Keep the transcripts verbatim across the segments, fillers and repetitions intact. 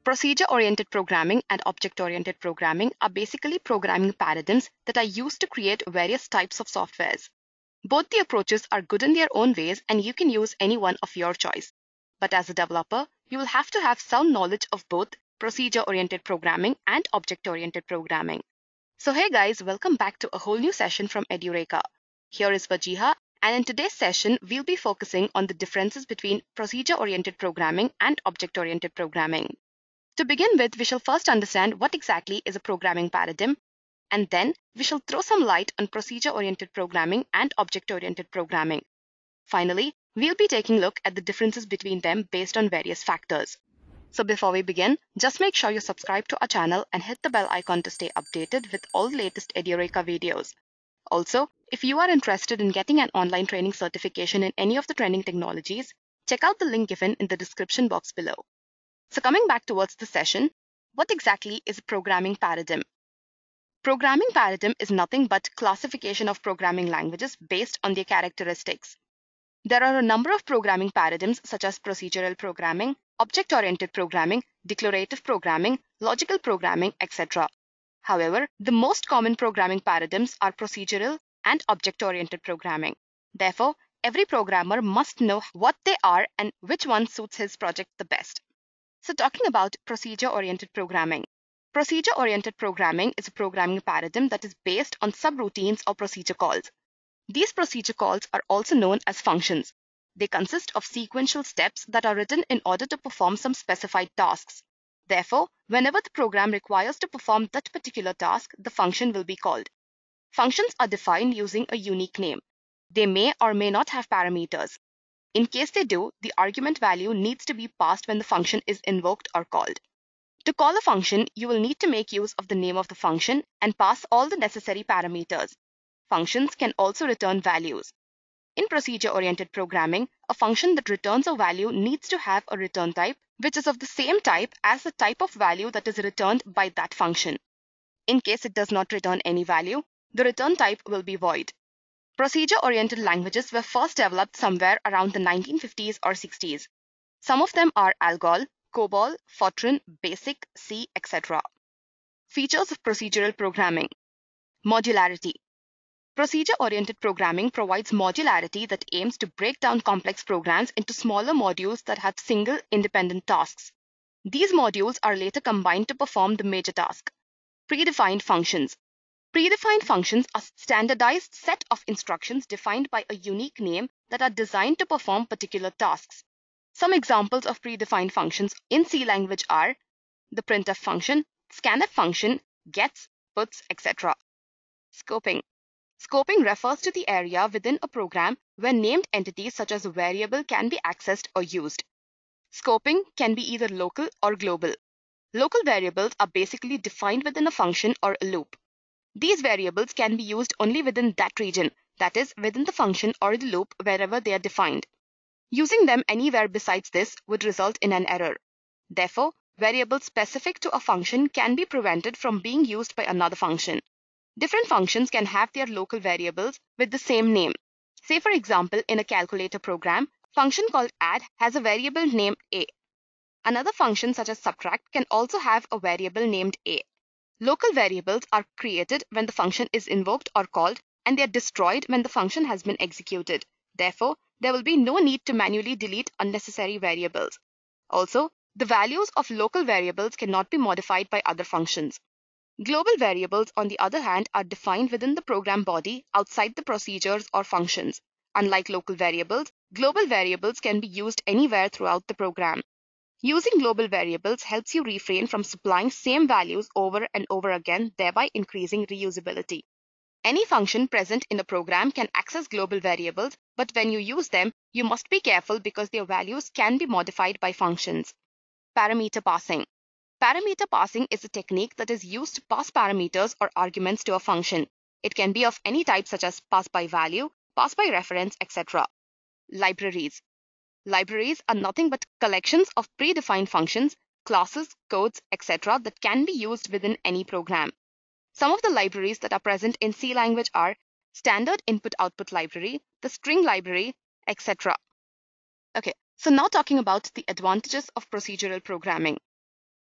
Procedure-oriented programming and object-oriented programming are basically programming paradigms that are used to create various types of softwares. Both the approaches are good in their own ways, and you can use any one of your choice. But as a developer, you will have to have some knowledge of both procedure-oriented programming and object-oriented programming. So hey guys, welcome back to a whole new session from Edureka. Here is Vajiha, and in today's session, we'll be focusing on the differences between procedure-oriented programming and object-oriented programming. To begin with, we shall first understand what exactly is a programming paradigm, and then we shall throw some light on procedure-oriented programming and object-oriented programming. Finally, we'll be taking a look at the differences between them based on various factors. So before we begin, just make sure you subscribe to our channel and hit the bell icon to stay updated with all the latest Edureka videos. Also, if you are interested in getting an online training certification in any of the trending technologies, check out the link given in the description box below. So coming back towards the session, what exactly is a programming paradigm? Programming paradigm is nothing but classification of programming languages based on their characteristics. There are a number of programming paradigms such as procedural programming, object-oriented programming, declarative programming, logical programming, et cetera. However, the most common programming paradigms are procedural and object-oriented programming. Therefore, every programmer must know what they are and which one suits his project the best. So talking about procedure-oriented programming. Procedure-oriented programming is a programming paradigm that is based on subroutines or procedure calls. These procedure calls are also known as functions. They consist of sequential steps that are written in order to perform some specified tasks. Therefore, whenever the program requires to perform that particular task, the function will be called. Functions are defined using a unique name. They may or may not have parameters. In case they do, the argument value needs to be passed when the function is invoked or called. To call a function, you will need to make use of the name of the function and pass all the necessary parameters. Functions can also return values. In procedure-oriented programming, a function that returns a value needs to have a return type, which is of the same type as the type of value that is returned by that function. In case it does not return any value, the return type will be void. Procedure-oriented languages were first developed somewhere around the nineteen fifties or sixties. Some of them are ALGOL, COBOL, Fortran, BASIC, C, et cetera. Features of procedural programming. Modularity. Procedure-oriented programming provides modularity that aims to break down complex programs into smaller modules that have single independent tasks. These modules are later combined to perform the major task. Predefined functions. Predefined functions are standardized set of instructions defined by a unique name that are designed to perform particular tasks. Some examples of predefined functions in C language are the printf function, scanf function, gets, puts, et cetera. Scoping. Scoping refers to the area within a program where named entities such as a variable can be accessed or used. Scoping can be either local or global. Local variables are basically defined within a function or a loop. These variables can be used only within that region, that is, within the function or the loop wherever they are defined. Using them anywhere besides this would result in an error. Therefore, variables specific to a function can be prevented from being used by another function. Different functions can have their local variables with the same name. Say for example, in a calculator program, a function called add has a variable named a. Another function such as subtract can also have a variable named a. Local variables are created when the function is invoked or called, and they are destroyed when the function has been executed. Therefore, there will be no need to manually delete unnecessary variables. Also, the values of local variables cannot be modified by other functions. Global variables, on the other hand, are defined within the program body outside the procedures or functions. Unlike local variables, global variables can be used anywhere throughout the program. Using global variables helps you refrain from supplying same values over and over again, thereby increasing reusability. Any function present in a program can access global variables, but when you use them, you must be careful because their values can be modified by functions. Parameter passing. Parameter passing is a technique that is used to pass parameters or arguments to a function. It can be of any type such as pass by value, pass by reference, et cetera. Libraries. Libraries are nothing but collections of predefined functions, classes, codes, et cetera that can be used within any program. Some of the libraries that are present in C language are Standard Input-Output Library, the String Library, et cetera. Okay, so now talking about the advantages of procedural programming.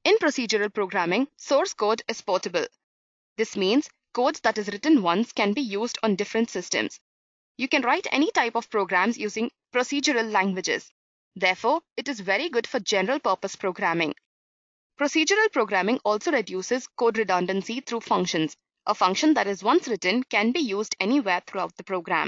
In procedural programming, source code is portable. This means code that is written once can be used on different systems. You can write any type of programs using procedural languages. Therefore, it is very good for general purpose programming. Procedural programming also reduces code redundancy through functions. A function that is once written can be used anywhere throughout the program.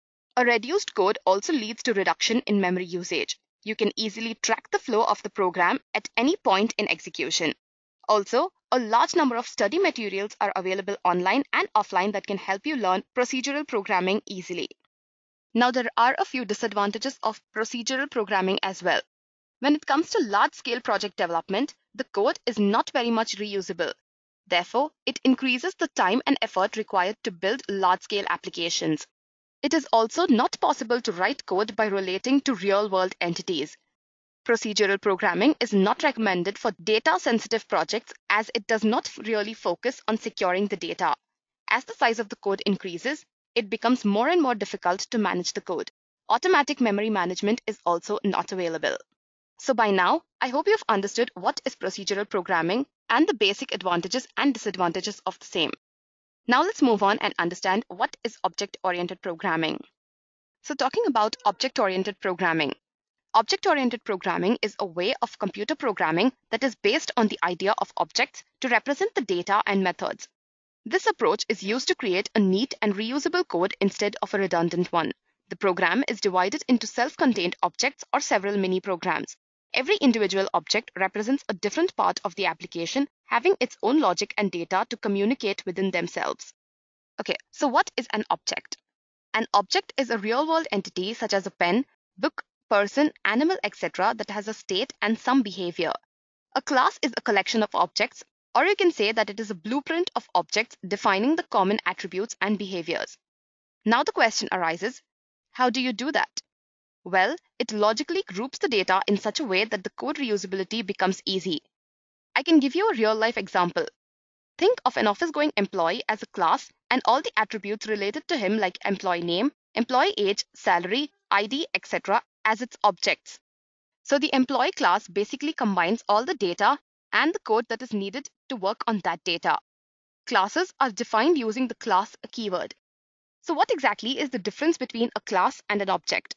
A reduced code also leads to reduction in memory usage. You can easily track the flow of the program at any point in execution. Also, a large number of study materials are available online and offline that can help you learn procedural programming easily. Now, there are a few disadvantages of procedural programming as well. When it comes to large-scale project development, the code is not very much reusable. Therefore, it increases the time and effort required to build large-scale applications. It is also not possible to write code by relating to real-world entities. Procedural programming is not recommended for data-sensitive projects as it does not really focus on securing the data. As the size of the code increases, it becomes more and more difficult to manage the code. Automatic memory management is also not available. So by now, I hope you've understood what is procedural programming and the basic advantages and disadvantages of the same. Now let's move on and understand what is object-oriented programming. So talking about object-oriented programming. Object-oriented programming is a way of computer programming that is based on the idea of objects to represent the data and methods. This approach is used to create a neat and reusable code instead of a redundant one. The program is divided into self-contained objects or several mini-programs. Every individual object represents a different part of the application, having its own logic and data to communicate within themselves. Okay, so what is an object? An object is a real-world entity such as a pen, book, person, animal, et cetera that has a state and some behavior. A class is a collection of objects, or you can say that it is a blueprint of objects defining the common attributes and behaviors. Now the question arises, how do you do that? Well, it logically groups the data in such a way that the code reusability becomes easy. I can give you a real-life example. Think of an office-going employee as a class and all the attributes related to him like employee name, employee age, salary, I D, et cetera as its objects. So the employee class basically combines all the data and the code that is needed to work on that data. Classes are defined using the class keyword. So what exactly is the difference between a class and an object?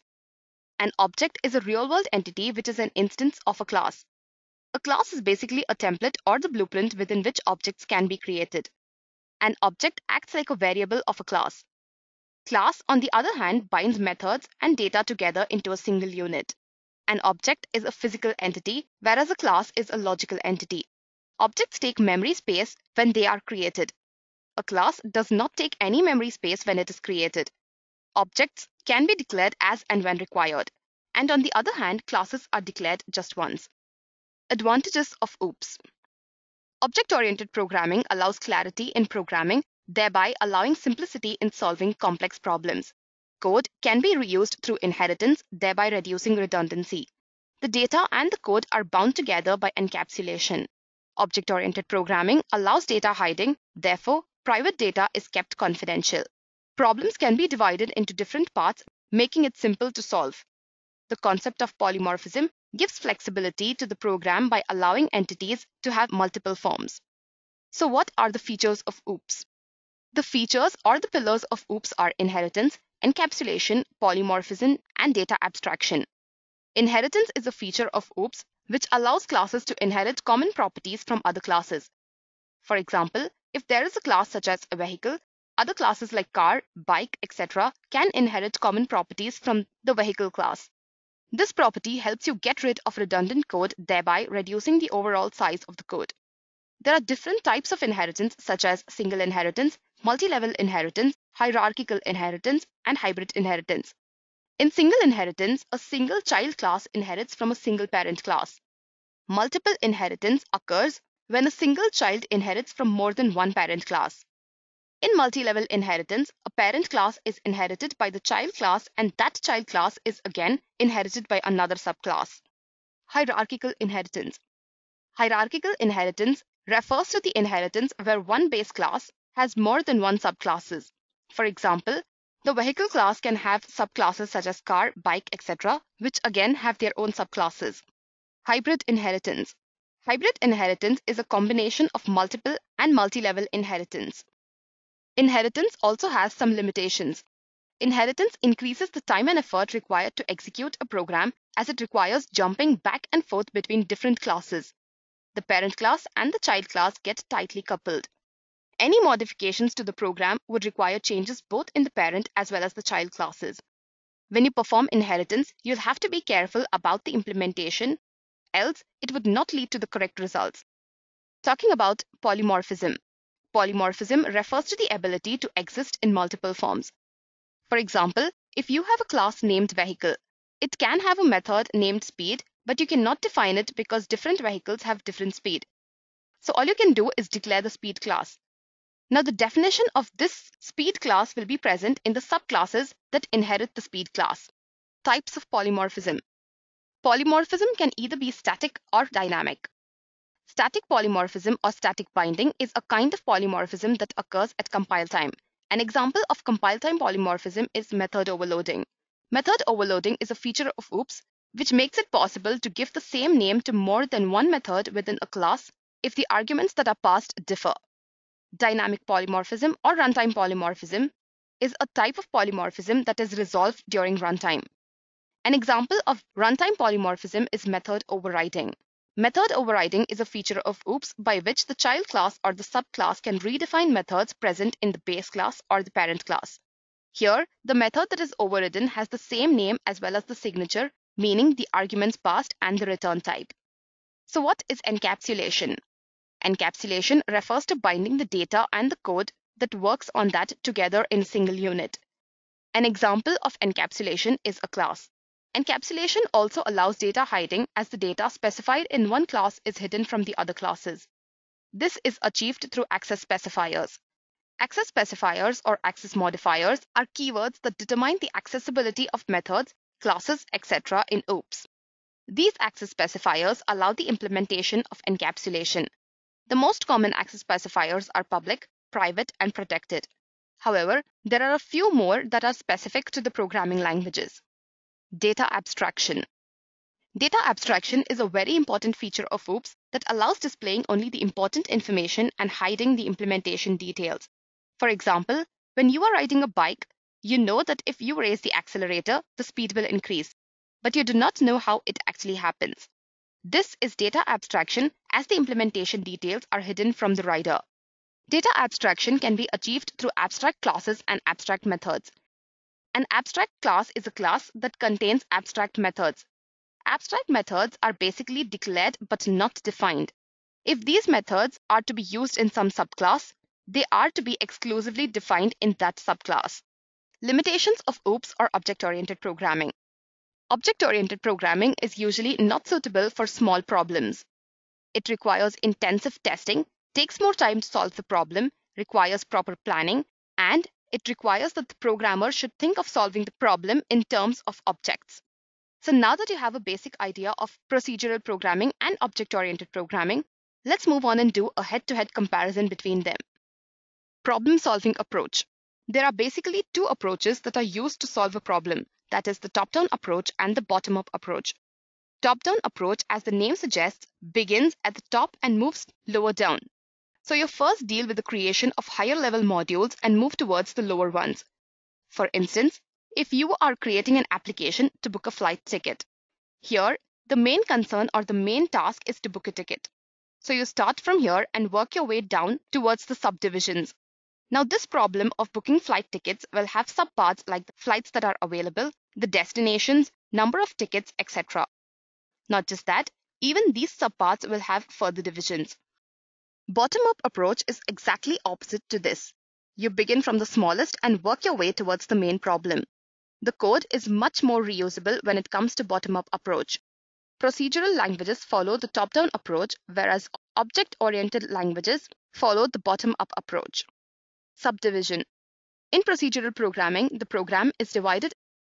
An object is a real-world entity which is an instance of a class. A class is basically a template or the blueprint within which objects can be created. An object acts like a variable of a class. Class, on the other hand, binds methods and data together into a single unit. An object is a physical entity, whereas a class is a logical entity. Objects take memory space when they are created. A class does not take any memory space when it is created. Objects can be declared as and when required. And on the other hand, classes are declared just once. Advantages of OOPS. Object-oriented programming allows clarity in programming, thereby allowing simplicity in solving complex problems. Code can be reused through inheritance, thereby reducing redundancy. The data and the code are bound together by encapsulation. Object-oriented programming allows data hiding, therefore, private data is kept confidential. Problems can be divided into different parts, making it simple to solve. The concept of polymorphism gives flexibility to the program by allowing entities to have multiple forms. So what are the features of OOPS? The features or the pillars of OOPS are inheritance, encapsulation, polymorphism, and data abstraction. Inheritance is a feature of OOPS which allows classes to inherit common properties from other classes. For example, if there is a class such as a vehicle, other classes like car, bike, et cetera can inherit common properties from the vehicle class. This property helps you get rid of redundant code, thereby reducing the overall size of the code. There are different types of inheritance such as single inheritance, multi-level inheritance, hierarchical inheritance, and hybrid inheritance. In single inheritance, a single child class inherits from a single parent class. Multiple inheritance occurs when a single child inherits from more than one parent class. In multi-level inheritance, a parent class is inherited by the child class and that child class is again inherited by another subclass. Hierarchical inheritance. Hierarchical inheritance refers to the inheritance where one base class has more than one subclasses. For example, the vehicle class can have subclasses such as car, bike, et cetera, which again have their own subclasses. Hybrid inheritance. Hybrid inheritance is a combination of multiple and multi-level inheritance. Inheritance also has some limitations. Inheritance increases the time and effort required to execute a program as it requires jumping back and forth between different classes. The parent class and the child class get tightly coupled. Any modifications to the program would require changes both in the parent as well as the child classes. When you perform inheritance, you'll have to be careful about the implementation, else it would not lead to the correct results. Talking about polymorphism. Polymorphism refers to the ability to exist in multiple forms. For example, if you have a class named vehicle, it can have a method named speed, but you cannot define it because different vehicles have different speed. So all you can do is declare the speed class. Now the definition of this speed class will be present in the subclasses that inherit the speed class. Types of polymorphism. Polymorphism can either be static or dynamic. Static polymorphism or static binding is a kind of polymorphism that occurs at compile time. An example of compile time polymorphism is method overloading. Method overloading is a feature of OOPS which makes it possible to give the same name to more than one method within a class if the arguments that are passed differ. Dynamic polymorphism or runtime polymorphism is a type of polymorphism that is resolved during runtime. An example of runtime polymorphism is method overriding. Method overriding is a feature of OOPS by which the child class or the subclass can redefine methods present in the base class or the parent class. Here, the method that is overridden has the same name as well as the signature, meaning the arguments passed and the return type. So what is encapsulation? Encapsulation refers to binding the data and the code that works on that together in a single unit. An example of encapsulation is a class. Encapsulation also allows data hiding as the data specified in one class is hidden from the other classes. This is achieved through access specifiers. Access specifiers or access modifiers are keywords that determine the accessibility of methods, classes, et cetera in OOPS. These access specifiers allow the implementation of encapsulation. The most common access specifiers are public, private, and protected. However, there are a few more that are specific to the programming languages. Data abstraction. Data abstraction is a very important feature of OOPS that allows displaying only the important information and hiding the implementation details. For example, when you are riding a bike, you know that if you raise the accelerator, the speed will increase, but you do not know how it actually happens. This is data abstraction as the implementation details are hidden from the rider. Data abstraction can be achieved through abstract classes and abstract methods. An abstract class is a class that contains abstract methods. Abstract methods are basically declared but not defined. If these methods are to be used in some subclass, they are to be exclusively defined in that subclass. Limitations of OOPS or object-oriented programming. Object-oriented programming is usually not suitable for small problems. It requires intensive testing, takes more time to solve the problem, requires proper planning, and it requires that the programmer should think of solving the problem in terms of objects. So now that you have a basic idea of procedural programming and object-oriented programming, let's move on and do a head-to-head comparison between them. Problem-solving approach. There are basically two approaches that are used to solve a problem. That is the top-down approach and the bottom-up approach. Top-down approach, as the name suggests, begins at the top and moves lower down. So you first deal with the creation of higher-level modules and move towards the lower ones. For instance, if you are creating an application to book a flight ticket, here the main concern or the main task is to book a ticket. So you start from here and work your way down towards the subdivisions. Now this problem of booking flight tickets will have subparts like the flights that are available, the destinations, number of tickets, et cetera. Not just that, even these subparts will have further divisions. Bottom-up approach is exactly opposite to this. You begin from the smallest and work your way towards the main problem. The code is much more reusable when it comes to bottom-up approach. Procedural languages follow the top-down approach, whereas object-oriented languages follow the bottom-up approach. Subdivision. In procedural programming, the program is divided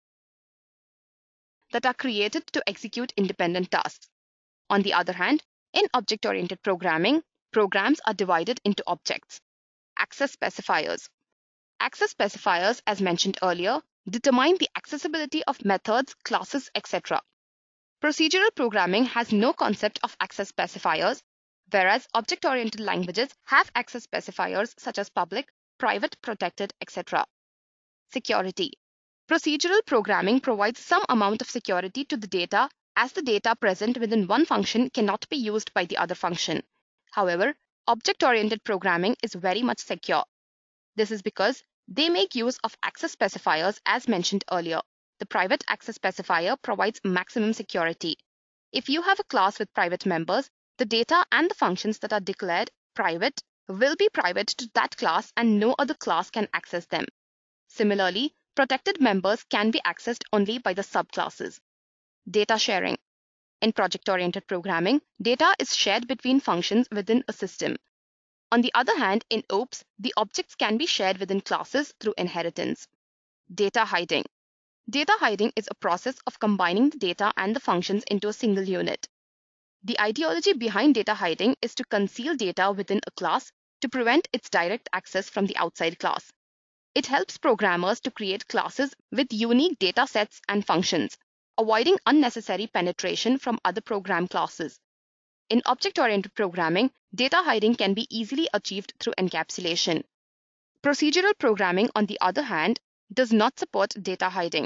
that are created to execute independent tasks. On the other hand, in object-oriented programming, programs are divided into objects. Access specifiers. Access specifiers, as mentioned earlier, determine the accessibility of methods, classes, et cetera. Procedural programming has no concept of access specifiers, whereas object-oriented languages have access specifiers such as public, private, protected, et cetera. Security. Procedural programming provides some amount of security to the data, as the data present within one function cannot be used by the other function. However, object-oriented programming is very much secure. This is because they make use of access specifiers as mentioned earlier. The private access specifier provides maximum security. If you have a class with private members, the data and the functions that are declared private will be private to that class and no other class can access them. Similarly, protected members can be accessed only by the subclasses. Data sharing. In project-oriented programming, data is shared between functions within a system. On the other hand, in O O P S, the objects can be shared within classes through inheritance. Data hiding. Data hiding is a process of combining the data and the functions into a single unit. The ideology behind data hiding is to conceal data within a class to prevent its direct access from the outside class. It helps programmers to create classes with unique data sets and functions, avoiding unnecessary penetration from other program classes. In object-oriented programming, data hiding can be easily achieved through encapsulation. Procedural programming, on the other hand, does not support data hiding.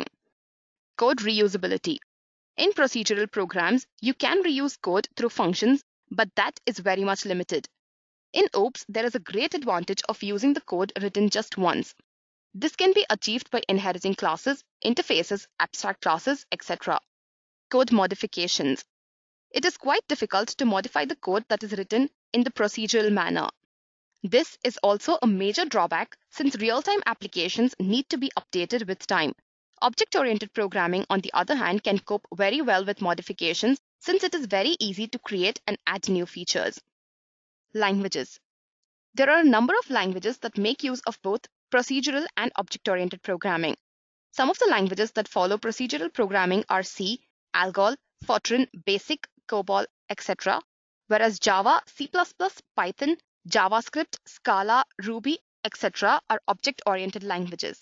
Code reusability. In procedural programs, you can reuse code through functions, but that is very much limited. In O O P S, there is a great advantage of using the code written just once. This can be achieved by inheriting classes, interfaces, abstract classes, et cetera. Code modifications. It is quite difficult to modify the code that is written in the procedural manner. This is also a major drawback since real-time applications need to be updated with time. Object-oriented programming, on the other hand, can cope very well with modifications since it is very easy to create and add new features. Languages. There are a number of languages that make use of both procedural and object-oriented programming. Some of the languages that follow procedural programming are C, Algol, Fortran, Basic, COBOL, et cetera, whereas Java, C plus plus, Python, JavaScript, Scala, Ruby, et cetera are object-oriented languages.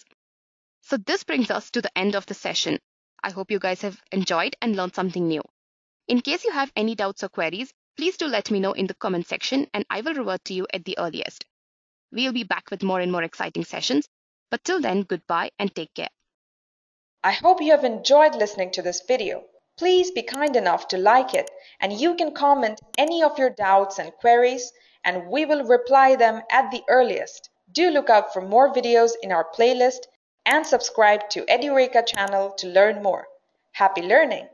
So this brings us to the end of the session. I hope you guys have enjoyed and learned something new. In case you have any doubts or queries, please do let me know in the comment section and I will revert to you at the earliest. We'll be back with more and more exciting sessions, but till then, goodbye and take care. I hope you have enjoyed listening to this video. Please be kind enough to like it, and you can comment any of your doubts and queries, and we will reply them at the earliest. Do look out for more videos in our playlist and subscribe to Edureka channel to learn more. Happy learning!